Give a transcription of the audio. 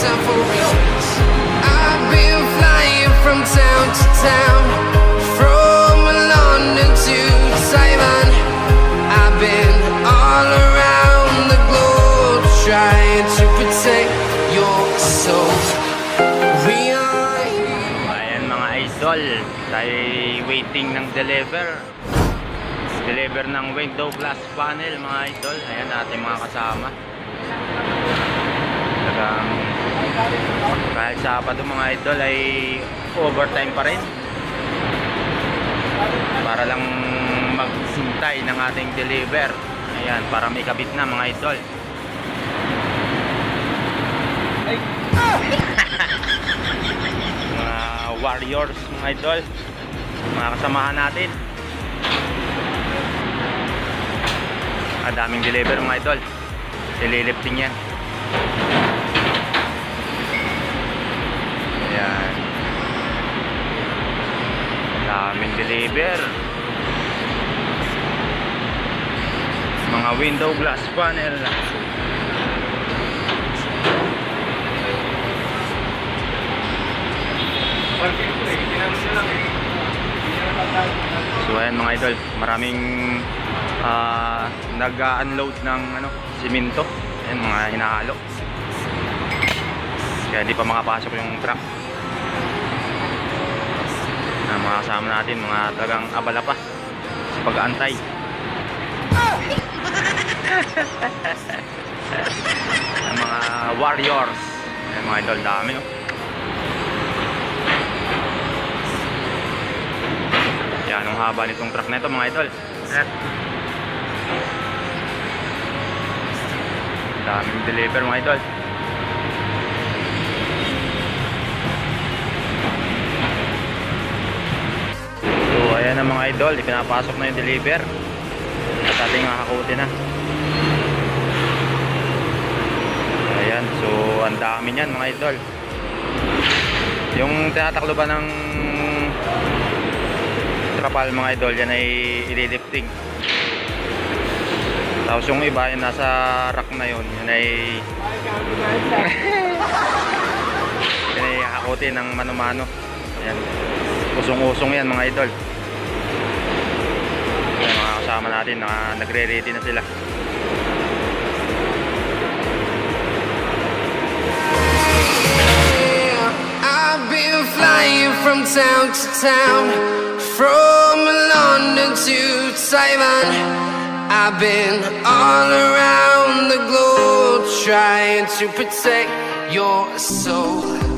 time for real. I've been flying from town to town, from London to Taiwan. I've been all around the globe trying to protect your soul. Ayan mga idol, tayo waiting ng deliver ng window glass panel mga idol. Ayan ating mga kasama. Talagang kahit Sabado mga idol ay overtime pa rin para lang magsintay ng ating deliver. Ayan, para may kabit na mga idol. Mga warriors mga idol, mga kasamahan natin. Ang daming deliver mga idol, ililifting yan. Ayan, ang daming deliver, mga window glass panel. So ayan mga idol, maraming nag-unload ng simento. Ayan, mga hinahalo, kaya di pa makapasok yung truck. Mga kasama natin, mga talagang abala pa sa pag-aantay. Mga warriors. Ayan mga idol, dami Yan ang haba nitong truck na ito mga idol. Daming deliver mga idol. So ayan ang mga idol, ipinapasok na yung deliver at ating kakakutin na. Ayan, so ang dami niyan mga idol. Yung tinataklo ba ng trapal mga idol, yan ay ililifting. Tapos yung iba yung nasa rack na yun, yan ay yan ay hakutin ng mano-mano. Ayan, usong-usong yan mga idol. Ayan, mga kasama natin, nagre-ready na sila. I've been flying from town to town, from London to Taiwan. I've been all around the globe trying to protect your soul.